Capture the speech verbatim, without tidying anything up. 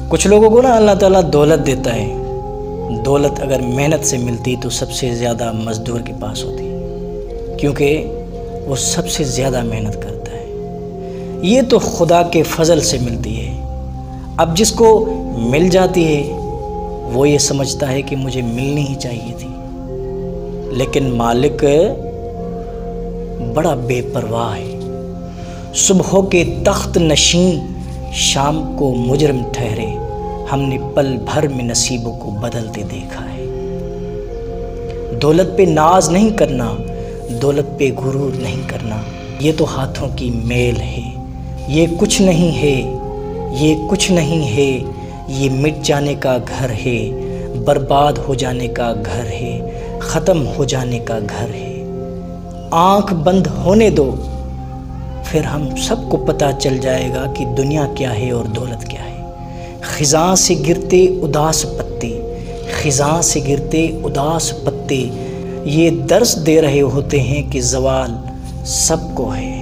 कुछ लोगों को ना अल्लाह ताला दौलत देता है। दौलत अगर मेहनत से मिलती तो सबसे ज़्यादा मज़दूर के पास होती, क्योंकि वो सबसे ज़्यादा मेहनत करता है। ये तो खुदा के फजल से मिलती है। अब जिसको मिल जाती है वो ये समझता है कि मुझे मिलनी ही चाहिए थी, लेकिन मालिक बड़ा बेपरवाह है। सुबह के तख्त नशीं शाम को मुजरिम ठहरे, हमने पल भर में नसीबों को बदलते देखा है। दौलत पे नाज नहीं करना, दौलत पे गुरूर नहीं करना, ये तो हाथों की मेल है। ये कुछ नहीं है, ये कुछ नहीं है, ये मिट जाने का घर है, बर्बाद हो जाने का घर है, ख़त्म हो जाने का घर है। आँख बंद होने दो, फिर हम सबको पता चल जाएगा कि दुनिया क्या है और दौलत क्या है। ख़िज़ां से गिरते उदास पत्ते, ख़िज़ां से गिरते उदास पत्ते, ये दर्स दे रहे होते हैं कि ज़वाल सबको है।